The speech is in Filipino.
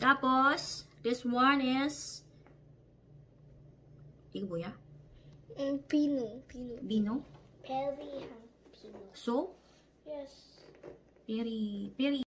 Tapos, this one is Igoya? Pino. Bino? Peri and Pino. So, Yes. peri